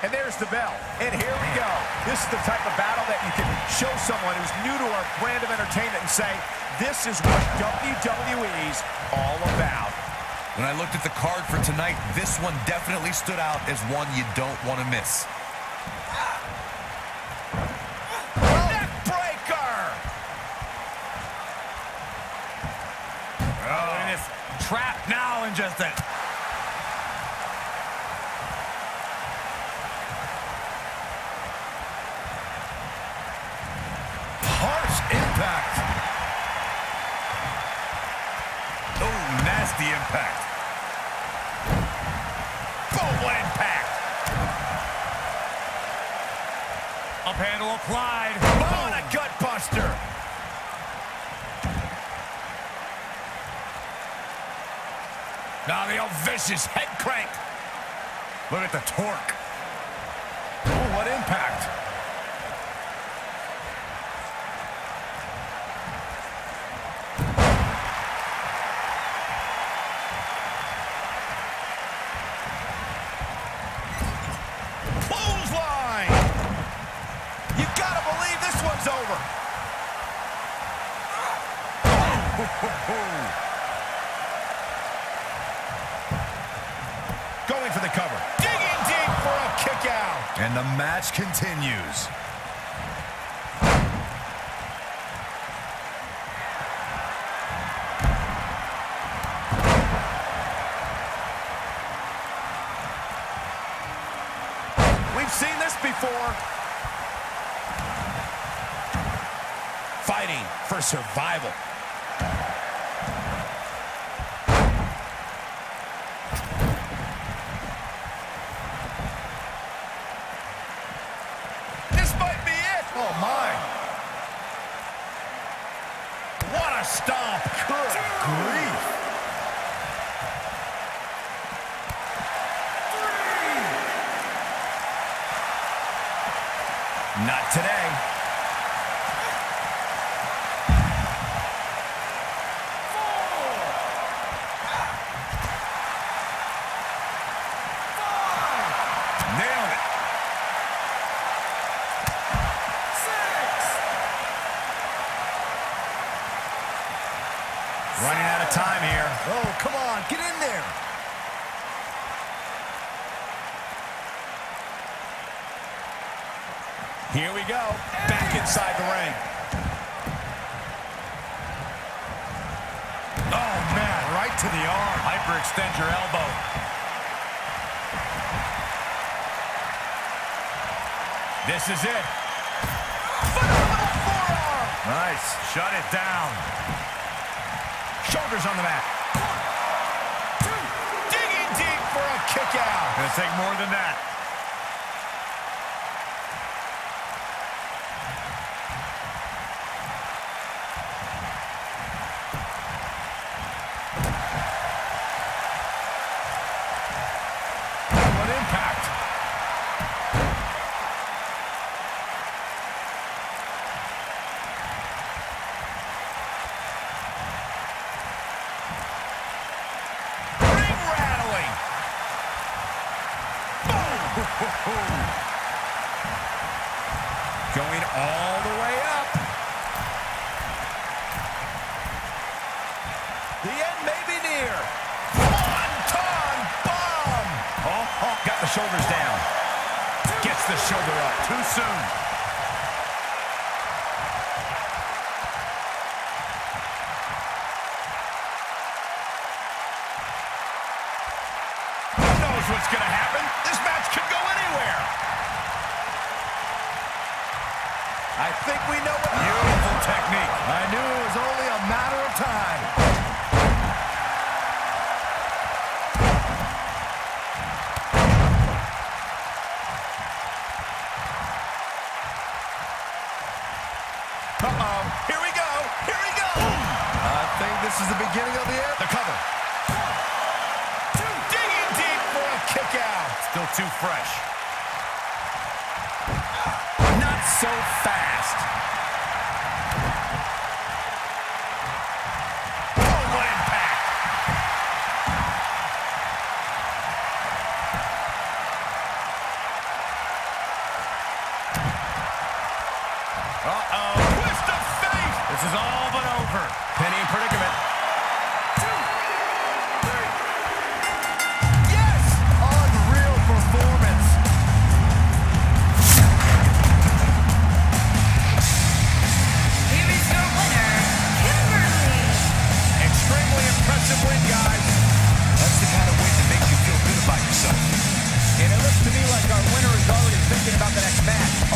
And there's the bell. And here we go. This is the type of battle that you can show someone who's new to our brand of entertainment and say, this is what WWE's all about. When I looked at the card for tonight, this one definitely stood out as one you don't want to miss. Neck breaker! Oh, and it's trapped now in just a... Impact. Oh, nasty impact. Boom, what impact. Up handle applied. Oh, and a gut buster. Now the old vicious head crank. Look at the torque. Oh, what impact. Over. Going for the cover. Digging deep for a kick out. And the match continues. We've seen this before. Fighting for survival. This might be it. Oh, my. What a stomp. Good grief. 3. Not today. Running out of time here. Oh, come on, get in there. Here we go, back inside the ring. Oh, man, right to the arm. Hyperextend your elbow. This is it. Phenomenal forearm. Nice, shut it down. Shoulders on the mat. 1, 2. Digging deep for a kick out. Gonna take more than that. What impact. Going all the way up. The end may be near. One-ton bomb. Oh, got the shoulders down. Gets the shoulder up. Too soon. Who knows what's going to happen? This match could go anywhere. I think we know what... Beautiful technique. I knew it was only a matter of time. Uh-oh. Here we go. Here we go. I think this is the beginning of the end. The cover. 1, 2. Digging deep for a kick out. Still too fresh. Not so fast. Oh, what impact. thinking about the next match.